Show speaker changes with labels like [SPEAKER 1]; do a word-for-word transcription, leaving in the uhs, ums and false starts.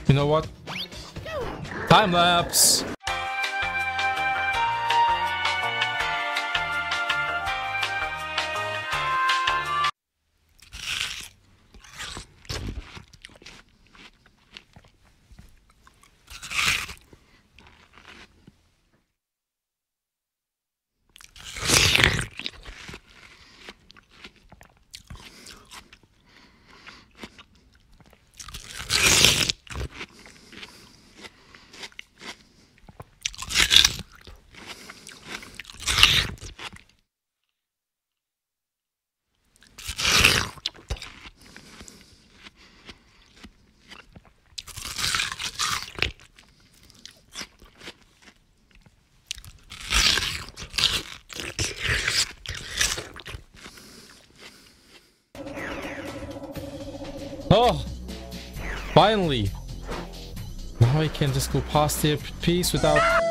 [SPEAKER 1] You know what? Time lapse. Oh, finally! Now I can just go past the piece without